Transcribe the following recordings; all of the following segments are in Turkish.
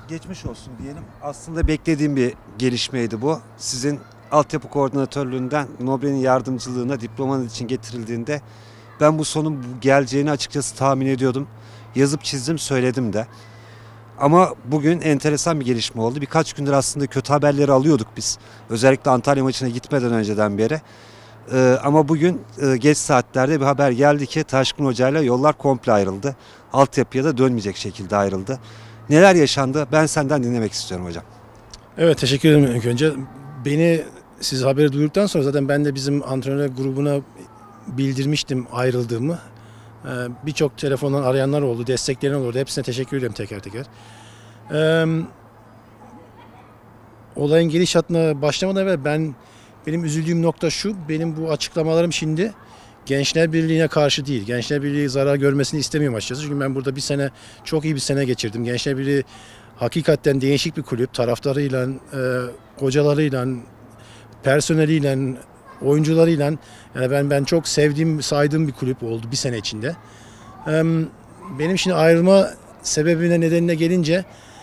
Geçmiş olsun diyelim. Aslında beklediğim bir gelişmeydi bu. Sizin altyapı koordinatörlüğünden Nobre'nin yardımcılığına diplomanız için getirildiğinde ben bu sonun geleceğini açıkçası tahmin ediyordum. Yazıp çizdim, söyledim de. Ama bugün enteresan bir gelişme oldu. Birkaç gündür aslında kötü haberleri alıyorduk biz. Özellikle Antalya maçına gitmeden önceden beri. Ama bugün geç saatlerde bir haber geldi ki Taşkın Hoca ile yollar komple ayrıldı. Altyapıya da dönmeyecek şekilde ayrıldı. Neler yaşandı? Ben senden dinlemek istiyorum hocam. Evet, teşekkür ederim ilk önce. Siz haberi duyduktan sonra zaten ben de bizim antrenör grubuna bildirmiştim ayrıldığımı. Birçok telefondan arayanlar oldu, destekleyen oldu. Hepsine teşekkür ederim teker teker. Olayın gidişatına başlamadan evvel benim üzüldüğüm nokta şu, benim bu açıklamalarım şimdi Gençler Birliği'ne karşı değil. Gençler Birliği zarar görmesini istemiyorum açıkçası. Çünkü ben burada çok iyi bir sene geçirdim. Gençler Birliği hakikaten değişik bir kulüp. Taraftarıyla, hocalarıyla, personeliyle, oyuncularıyla yani ben çok sevdiğim, saydığım bir kulüp oldu bir sene içinde. Benim şimdi ayrılma sebebine, nedenine gelince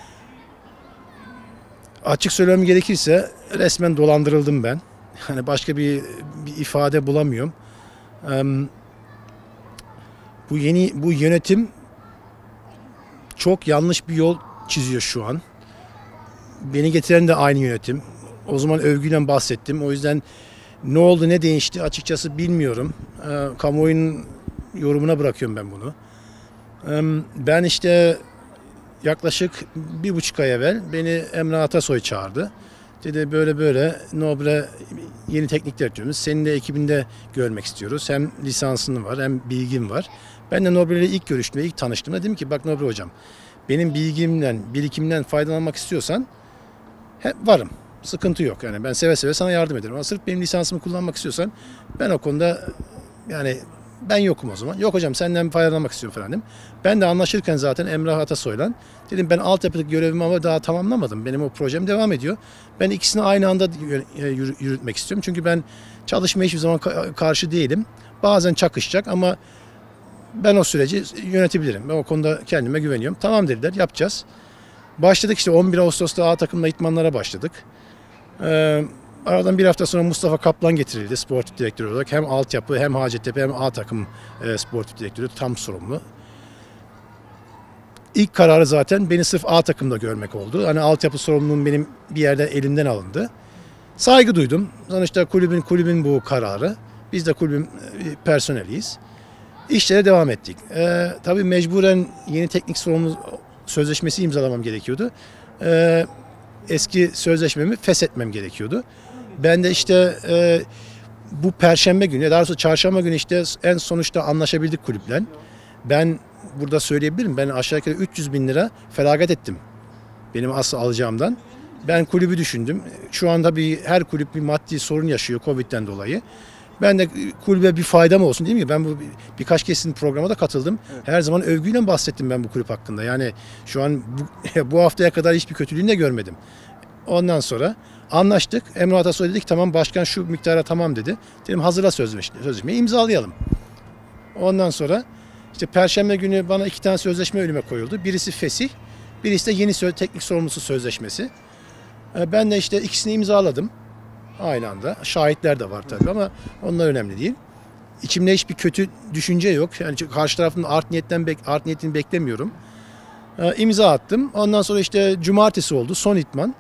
açık söylemem gerekirse resmen dolandırıldım ben. Hani başka bir ifade bulamıyorum. Bu yönetim çok yanlış bir yol çiziyor şu an. Beni getiren de aynı yönetim. O zaman övgüyle bahsettim. O yüzden ne oldu, ne değişti açıkçası bilmiyorum. Kamuoyunun yorumuna bırakıyorum ben bunu. Ben işte yaklaşık 1,5 ay evvel beni Emrah Atasoy çağırdı. Dedi böyle Nobre yeni teknik direktörümüz. Senin de ekibinde görmek istiyoruz. Hem lisansın var hem bilgin var. Ben de Nobre ile ilk görüştüğümde, ilk tanıştığımda dedim ki bak Nobre hocam, benim bilgimden, birikimden faydalanmak istiyorsan varım. Sıkıntı yok. Yani ben seve seve sana yardım ederim. Ama sırf benim lisansımı kullanmak istiyorsan ben o konuda yani ben yokum o zaman. Yok hocam, senden faydalanmak istiyorum falan dedim. Ben de anlaşırken zaten Emrah Atasoy'la dedim ben altyapıdaki görevimi ama daha tamamlamadım. Benim o projem devam ediyor. Ben ikisini aynı anda yürütmek istiyorum. Çünkü ben çalışmaya hiçbir zaman karşı değilim. Bazen çakışacak ama ben o süreci yönetebilirim. Ben o konuda kendime güveniyorum. Tamam dediler, yapacağız. Başladık işte 11 Ağustos'ta A takımla idmanlara başladık. Aradan bir hafta sonra Mustafa Kaplan getirildi sportif direktör olarak. Hem altyapı hem Hacettepe hem A takım sportif direktörü tam sorumlu. İlk kararı zaten beni sırf A takımda görmek oldu. Hani altyapı sorumluluğum benim bir yerde elimden alındı. Saygı duydum. Sonuçta kulübün bu kararı. Biz de kulübün personeliyiz. İşlere devam ettik. Tabii mecburen yeni teknik sorumlu sözleşmesi imzalamam gerekiyordu. Eski sözleşmemi feshetmem gerekiyordu. Ben de işte bu perşembe günü, daha doğrusu çarşamba günü işte en sonuçta anlaşabildik kulüple. Ben burada söyleyebilirim. Ben aşağı yukarı 300 bin lira feragat ettim. Benim asıl alacağımdan. Ben kulübü düşündüm. Şu anda her kulüp bir maddi sorun yaşıyor Covid'den dolayı. Ben de kulübe bir faydam olsun değil mi? Ben birkaç kez sizin programa da katıldım. Evet. Her zaman övgüyle bahsettim ben bu kulüp hakkında. Yani şu an bu haftaya kadar hiçbir kötülüğünü de görmedim. Ondan sonra anlaştık. Emrah Atasoy dedi ki tamam başkan şu miktara tamam dedi. Dedim hazırla sözleşmeyi imzalayalım. Ondan sonra işte perşembe günü bana 2 tane sözleşme önüme koyuldu. Birisi fesih, birisi de yeni teknik sorumlusu sözleşmesi. Ben de işte ikisini imzaladım. Aynı anda. Şahitler de var tabii ama onlar önemli değil. İçimde hiçbir kötü düşünce yok. Yani karşı tarafın art niyetini beklemiyorum. İmza attım. Ondan sonra işte cumartesi oldu. Son itman.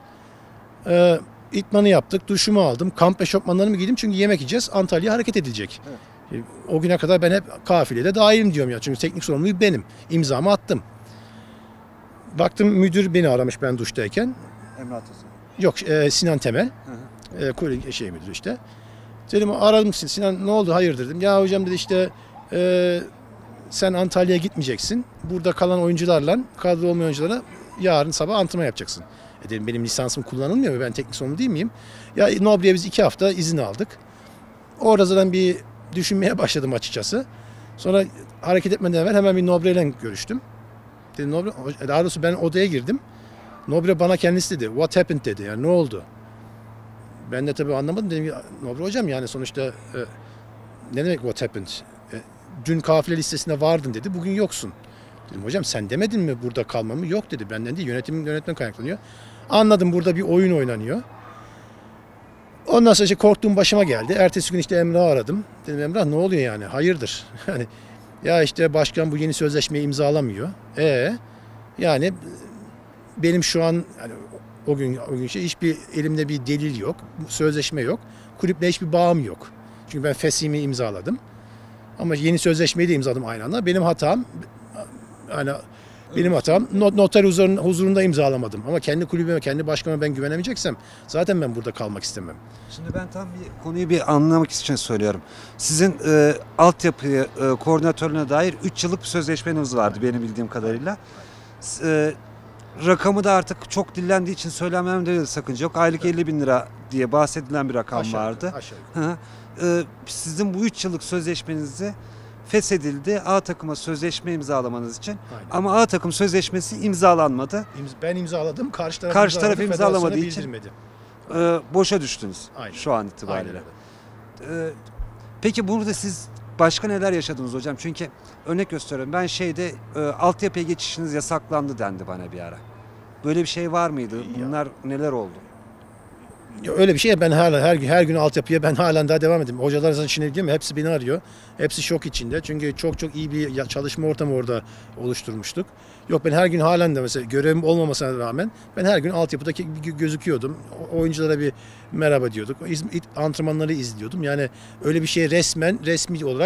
İtmanı yaptık. Duşumu aldım. Kamp eşofmanlarımı giydim. Çünkü yemek yiyeceğiz. Antalya hareket edilecek. Evet. O güne kadar ben hep kafilede dahilim diyorum ya. Çünkü teknik sorumluluğu benim. İmzamı attım. Baktım müdür beni aramış ben duştayken. Emrah Atasoy. Yok Sinan Temel. Müdürü işte. Dedim aradım Sinan ne oldu hayırdır dedim. Ya hocam dedi işte sen Antalya'ya gitmeyeceksin. Burada kalan oyuncularla kadro olmayan oyunculara yarın sabah antrenman yapacaksın. Dedim benim lisansım kullanılmıyor mu? Ben teknik sorumlu değil miyim? Ya Nobre'ye biz 2 hafta izin aldık. Orada zaten bir düşünmeye başladım açıkçası. Sonra hareket etmeden evvel hemen bir Nobre ile görüştüm. Dedim Nobre, daha doğrusu ben odaya girdim. Nobre bana kendisi dedi. What happened dedi. Yani ne oldu? Ben de tabii anlamadım. Dedim Nobre hocam yani sonuçta ne demek what happened? Dün kafile listesinde vardın dedi. Bugün yoksun. Dedim hocam sen demedin mi burada kalmamı? Yok dedi. Benden değil, yönetimden kaynaklanıyor. Anladım, burada bir oyun oynanıyor. Ondan sonra işte korktuğum başıma geldi. Ertesi gün işte Emrah'ı aradım. Dedim Emrah ne oluyor yani? Hayırdır? Yani ya işte başkan bu yeni sözleşmeyi imzalamıyor. Yani benim şu an yani o gün hiçbir elimde bir delil yok. Sözleşme yok. Kulüple hiçbir bağım yok. Çünkü ben feshimi imzaladım. Ama yeni sözleşmeyi de imzaladım aynı anda. Benim hatam noter huzurunda imzalamadım. Ama kendi kulübüme, kendi başkanıma ben güvenemeyeceksem zaten ben burada kalmak istemem. Şimdi ben tam bir konuyu bir anlamak için söylüyorum. Sizin altyapı koordinatörlüğüne dair 3 yıllık bir sözleşmeniz vardı benim bildiğim kadarıyla. Rakamı da artık çok dillendiği için söylememde de sakınca yok. Aylık 50 bin lira diye bahsedilen bir rakam vardı. Aşağı. Sizin bu 3 yıllık sözleşmenizi feshedildi A takıma sözleşme imzalamanız için. Aynen. Ama A takım sözleşmesi imzalanmadı. Ben imzaladım. Karşı taraf imzalamadığı için boşa düştünüz. Aynen. Şu an itibariyle. Peki burada siz başka neler yaşadınız hocam? Çünkü örnek gösteriyorum. Ben altyapıya geçişiniz yasaklandı dendi bana bir ara. Böyle bir şey var mıydı? Bunlar neler oldu? Ya öyle bir şey. Ben hala her gün altyapıya ben halen daha devam ediyorum. Hocalar zaten şimdi değil mi? Hepsi beni arıyor. Hepsi şok içinde. Çünkü çok iyi bir çalışma ortamı orada oluşturmuştuk. Yok ben her gün halen de mesela görevim olmamasına rağmen ben her gün altyapıdaki gözüküyordum. Oyunculara bir merhaba diyorduk. Antrenmanları izliyordum. Yani öyle bir şey resmi olarak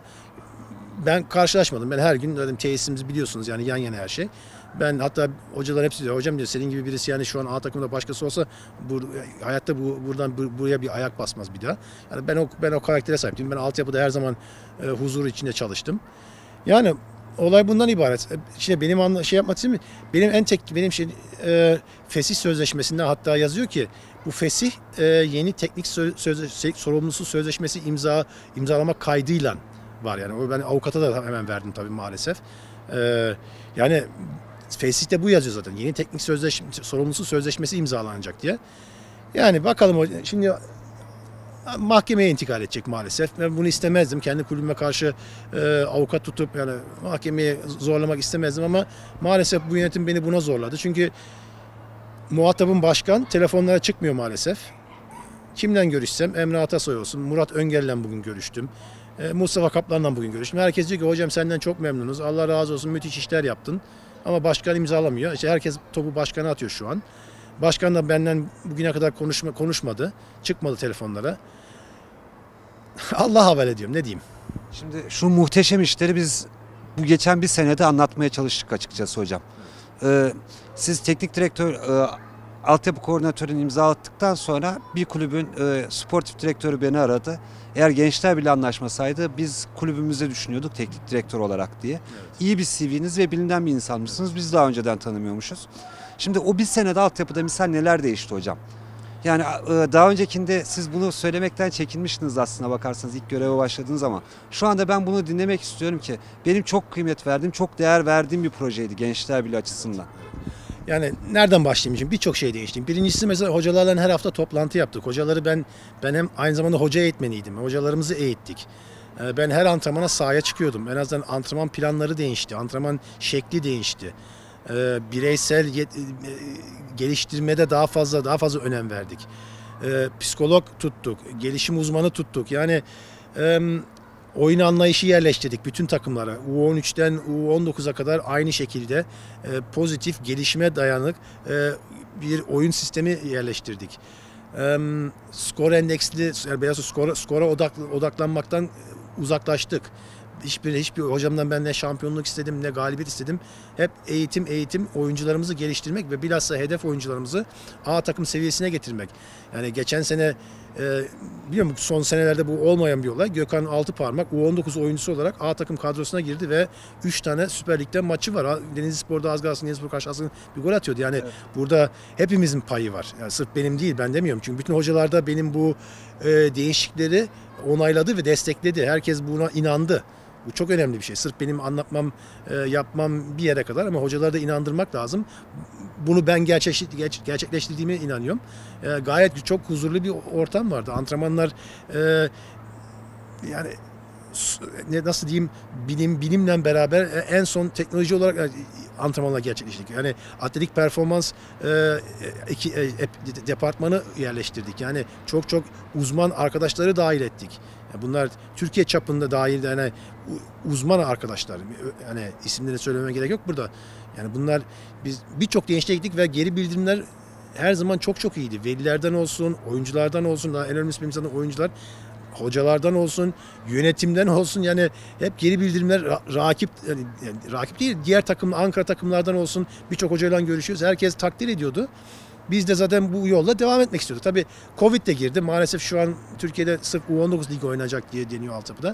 ben karşılaşmadım. Ben her gün dedim tesisimizi biliyorsunuz yani yan yana her şey. Ben hatta hocalar hepsi diyor hocam diyor senin gibi birisi yani şu an A takımda başkası olsa hayatta buradan buraya bir ayak basmaz bir daha. Yani ben o karaktere sahiptim. Ben altyapıda her zaman huzur içinde çalıştım. Yani olay bundan ibaret. İşte benim yapmak için benim fesih sözleşmesinde hatta yazıyor ki bu fesih yeni teknik sorumlusu sözleşmesi imzalamak kaydıyla var yani. Ben avukata da hemen verdim tabii maalesef. Yani fesihte bu yazıyor zaten. Yeni teknik sorumlusu sözleşmesi imzalanacak diye. Yani bakalım şimdi mahkemeye intikal edecek maalesef. Ben bunu istemezdim. Kendi kulübüme karşı avukat tutup yani mahkemeye zorlamak istemezdim ama maalesef bu yönetim beni buna zorladı. Çünkü muhatabım başkan telefonlara çıkmıyor maalesef. Kimden görüşsem Emre Atasoy olsun, Murat Öngel'le bugün görüştüm. Mustafa Kaplan'la bugün görüştüm. Herkes diyor ki hocam senden çok memnunuz. Allah razı olsun müthiş işler yaptın. Ama başkan imzalamıyor. İşte herkes topu başkana atıyor şu an. Başkan da benden bugüne kadar konuşmadı. Çıkmadı telefonlara. Allah havale ediyorum ne diyeyim. Şimdi şu muhteşem işleri biz bu geçen bir senede anlatmaya çalıştık açıkçası hocam. Siz teknik direktör altyapı koordinatörünü imza attıktan sonra bir kulübün sportif direktörü beni aradı. Eğer Gençler bile anlaşmasaydı biz kulübümüzde düşünüyorduk teknik direktör olarak diye. Evet. İyi bir CV'niz ve bilinen bir insanmışsınız. Biz daha önceden tanımıyormuşuz. Şimdi o bir senede altyapıda misal neler değişti hocam? Yani daha öncekinde siz bunu söylemekten çekinmiştiniz aslına bakarsanız ilk göreve başladınız ama şu anda ben bunu dinlemek istiyorum ki benim çok kıymet verdiğim, çok değer verdiğim bir projeydi Gençler Birliği açısından. Yani nereden başlayayım şimdi? Birçok şey değişti. Birincisi mesela hocalarla her hafta toplantı yaptık. Hocaları ben hem aynı zamanda hoca eğitmeniydim. Hocalarımızı eğittik. Ben her antrenmana sahaya çıkıyordum. En azından antrenman planları değişti. Antrenman şekli değişti. Bireysel geliştirmede daha fazla önem verdik. Psikolog tuttuk, gelişim uzmanı tuttuk. Yani oyun anlayışı yerleştirdik bütün takımlara. U13'ten U19'a kadar aynı şekilde pozitif, gelişime dayanık bir oyun sistemi yerleştirdik. Skor endeksli, skora odaklanmaktan uzaklaştık. Hiçbir hocamdan ben ne şampiyonluk istedim ne galibiyet istedim. Hep eğitim oyuncularımızı geliştirmek ve bilhassa hedef oyuncularımızı A takım seviyesine getirmek. Yani geçen sene biliyor musun son senelerde bu olmayan bir olay. Gökhan Altıparmak U19 oyuncusu olarak A takım kadrosuna girdi ve 3 tane Süper Lig'den maçı var. Denizlispor'da az kalsın Denizlispor karşısında bir gol atıyordu. Yani evet. Burada hepimizin payı var. Yani sırf benim değil ben demiyorum. Çünkü bütün hocalar da benim bu değişiklikleri onayladı ve destekledi. Herkes buna inandı. Bu çok önemli bir şey. Sırf benim anlatmam, yapmam bir yere kadar ama hocaları da inandırmak lazım. Bunu ben gerçekleştirdiğime inanıyorum. Gayet çok huzurlu bir ortam vardı. Antrenmanlar yani nasıl diyeyim, bilimle beraber en son teknoloji olarak antrenmanlar gerçekleştirdik. Yani atletik performans departmanı yerleştirdik. Yani çok uzman arkadaşları dahil ettik. Yani bunlar Türkiye çapında dahil, yani uzman arkadaşlar. Yani isimlerini söylememe gerek yok burada. Yani bunlar, biz birçok değişikliğe gittik ve geri bildirimler her zaman çok iyiydi. Velilerden olsun, oyunculardan olsun, daha en önemlisi benim zaten oyuncular, hocalardan olsun, yönetimden olsun, yani hep geri bildirimler rakip, yani rakip değil, diğer takım, Ankara takımlardan olsun, birçok hocayla görüşüyoruz. Herkes takdir ediyordu. Biz de zaten bu yolla devam etmek istiyorduk. Tabii Covid de girdi. Maalesef şu an Türkiye'de sırf U19 ligi oynanacak diye deniyor altyapıda.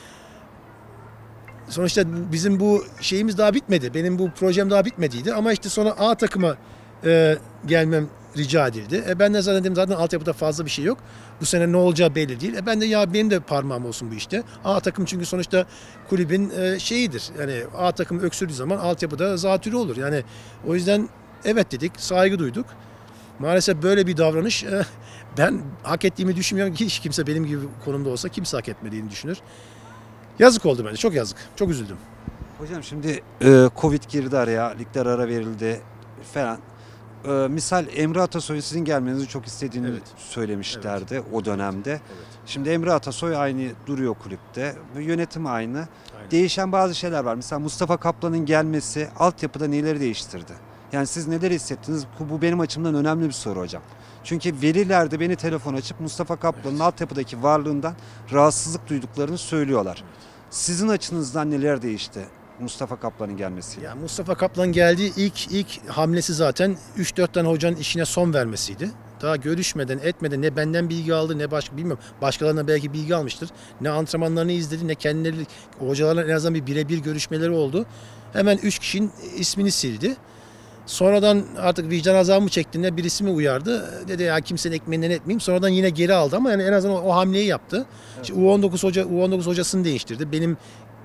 Sonuçta bizim bu şeyimiz daha bitmedi. Benim bu projem daha bitmediydi. Ama işte sonra A takıma gelmem rica edildi. Ben de zaten dedim, zaten altyapıda fazla bir şey yok. Bu sene ne olacağı belli değil. Ben de ya benim de parmağım olsun bu işte. A takım çünkü sonuçta kulübün şeyidir. Yani A takım öksürdüğü zaman altyapıda zatürre olur. Yani o yüzden evet dedik, saygı duyduk. Maalesef böyle bir davranış ben hak ettiğimi düşünmüyorum. Hiç kimse benim gibi konumda olsa kimse hak etmediğini düşünür. Yazık oldu bence. Çok yazık. Çok üzüldüm. Hocam şimdi Covid girdi araya, ligler ara verildi falan. Misal Emre Atasoy'un sizin gelmenizi çok istediğini söylemişlerdi o dönemde. Evet. Şimdi Emre Atasoy aynı duruyor kulüpte. Yönetim aynı. Aynen. Değişen bazı şeyler var. Mesela Mustafa Kaplan'ın gelmesi altyapıda neleri değiştirdi? Yani siz neler hissettiniz? Bu benim açımdan önemli bir soru hocam. Çünkü veliler de beni telefon açıp Mustafa Kaplan'ın altyapıdaki varlığından rahatsızlık duyduklarını söylüyorlar. Evet. Sizin açınızdan neler değişti Mustafa Kaplan'ın gelmesiyle? Ya Mustafa Kaplan geldi, ilk hamlesi zaten 3-4 tane hocanın işine son vermesiydi. Daha görüşmeden, etmeden ne benden bilgi aldı, ne bilmiyorum, başkalarına belki bilgi almıştır. Ne antrenmanlarını izledi, ne kendileri, hocalarla en azından bir birebir görüşmeleri oldu. Hemen 3 kişinin ismini sildi. Sonradan artık vicdan azabı mı çektiğinde birisi mi uyardı? Dedi ya kimsenin ekmeğinden etmeyeyim. Sonradan yine geri aldı ama yani en azından o hamleyi yaptı. Evet. İşte U19 hocasını değiştirdi. Benim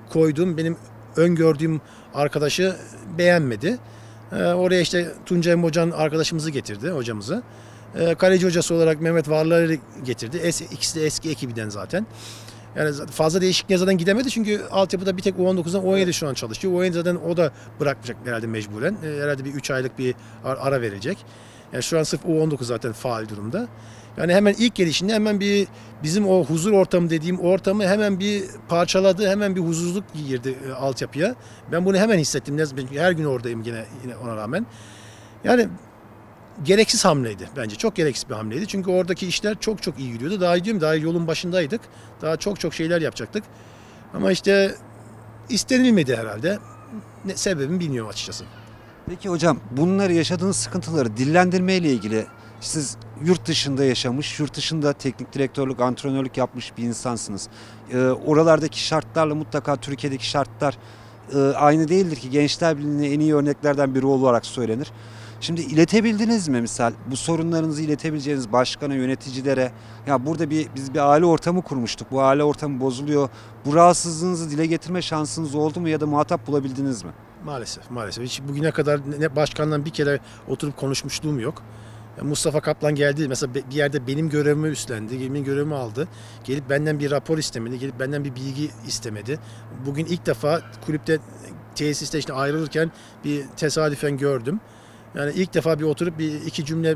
öngördüğüm arkadaşı beğenmedi. Oraya işte Tuncay Hocan arkadaşımızı getirdi, hocamızı. Kaleci hocası olarak Mehmet Varlar'ı getirdi. İkisi de eski ekibinden zaten. Yani fazla değişikliğe zaten gidemedi çünkü altyapıda bir tek U19'dan U17 şu an çalışıyor. U17 zaten o da bırakmayacak herhalde mecburen. Herhalde bir 3 aylık bir ara verecek. Yani şu an sırf U19 zaten faal durumda. Yani hemen ilk gelişinde hemen bir bizim o huzur ortamı dediğim ortamı hemen bir parçaladı. Hemen bir huzursuzluk girdi altyapıya. Ben bunu hemen hissettim. Her gün oradayım yine ona rağmen. Yani gereksiz hamleydi bence. Çok gereksiz bir hamleydi. Çünkü oradaki işler çok iyi gidiyordu. Daha yolun başındaydık. Daha çok şeyler yapacaktık. Ama işte istenilmedi herhalde. Sebebini bilmiyorum açıkçası. Peki hocam, bunları yaşadığınız sıkıntıları dillendirmeyle ilgili siz yurt dışında yaşamış, yurt dışında teknik direktörlük, antrenörlük yapmış bir insansınız. Oralardaki şartlarla mutlaka Türkiye'deki şartlar aynı değildir ki. Gençler Birliği'ne en iyi örneklerden biri olarak söylenir. Şimdi iletebildiniz mi misal bu sorunlarınızı iletebileceğiniz başkana, yöneticilere? Ya burada biz bir aile ortamı kurmuştuk. Bu aile ortamı bozuluyor. Bu rahatsızlığınızı dile getirme şansınız oldu mu ya da muhatap bulabildiniz mi? Maalesef. Hiç bugüne kadar ne başkanla bir kere oturup konuşmuşluğum yok. Mustafa Kaplan geldi. Mesela bir yerde benim görevimi üstlendi. Benim görevimi aldı. Gelip benden bir rapor istemedi. Gelip benden bir bilgi istemedi. Bugün ilk defa kulüpte, tesiste işte ayrılırken bir tesadüfen gördüm. Yani ilk defa bir oturup bir iki cümle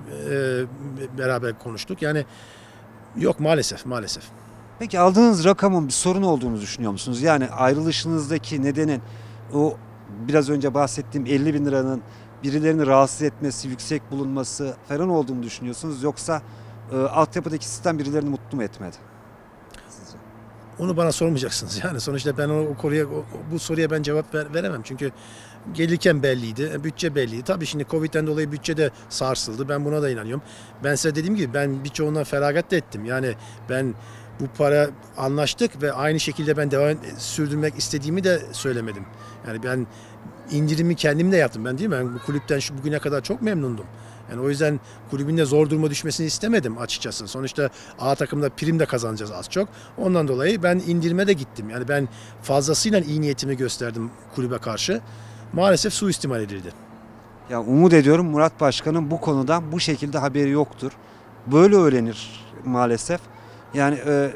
beraber konuştuk. Yani yok maalesef. Peki aldığınız rakamın bir sorun olduğunu düşünüyor musunuz? Yani ayrılışınızdaki nedenin o biraz önce bahsettiğim 50 bin liranın birilerini rahatsız etmesi, yüksek bulunması falan olduğunu düşünüyorsunuz? Yoksa altyapıdaki sistem birilerini mutlu mu etmedi? Sizce? Onu bana sormayacaksınız. Yani sonuçta ben bu soruya ben cevap veremem. Çünkü gelirken belliydi, bütçe belliydi. Tabii şimdi Covid'den dolayı bütçe de sarsıldı. Ben buna da inanıyorum. Ben size dediğim gibi ben birçoğundan feragat da ettim. Yani ben bu para anlaştık ve aynı şekilde ben devam sürdürmek istediğimi de söylemedim. Yani ben indirimi kendim de yaptım. Ben değil mi? Ben bu kulüpten bugüne kadar çok memnundum. Yani o yüzden kulübün de zor duruma düşmesini istemedim açıkçası. Sonuçta A takımda prim de kazanacağız az çok. Ondan dolayı ben indirime de gittim. Yani ben fazlasıyla iyi niyetimi gösterdim kulübe karşı. Maalesef suistimal edildi. Ya umut ediyorum Murat Başkan'ın bu konudan bu şekilde haberi yoktur. Böyle öğrenir maalesef. Yani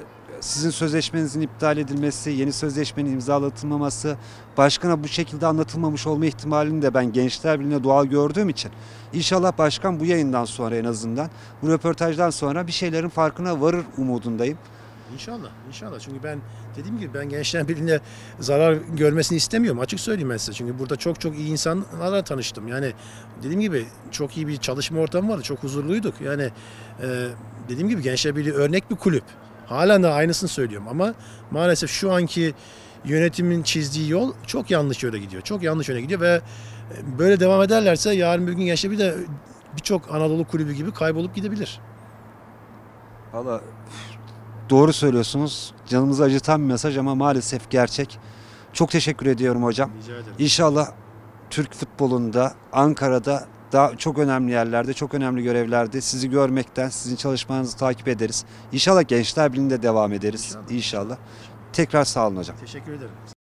sizin sözleşmenizin iptal edilmesi, yeni sözleşmenin imzalatılmaması, başkana bu şekilde anlatılmamış olma ihtimalini de ben Gençler Birliği'ne doğal gördüğüm için inşallah başkan bu yayından sonra, en azından bu röportajdan sonra bir şeylerin farkına varır umudundayım. İnşallah, inşallah. Çünkü ben dediğim gibi ben Gençler Birliği'ne zarar görmesini istemiyorum. Açık söyleyeyim ben size. Çünkü burada çok çok iyi insanlarla tanıştım. Yani dediğim gibi çok iyi bir çalışma ortamı vardı. Çok huzurluyduk. Yani dediğim gibi Gençler Birliği örnek bir kulüp. Halen de aynısını söylüyorum ama maalesef şu anki yönetimin çizdiği yol çok yanlış yöne gidiyor. Çok yanlış yöne gidiyor ve böyle devam ederlerse yarın bir gün Gençler Birliği de birçok Anadolu kulübü gibi kaybolup gidebilir. Valla doğru söylüyorsunuz. Canımızı acıtan bir mesaj ama maalesef gerçek. Çok teşekkür ediyorum hocam. Rica ederim. İnşallah Türk futbolunda, Ankara'da daha çok önemli yerlerde, çok önemli görevlerde sizi görmekten, sizin çalışmanızı takip ederiz. İnşallah Gençler Birliği'nde devam ederiz. İnşallah. İnşallah. Tekrar sağ olun hocam. Teşekkür ederim.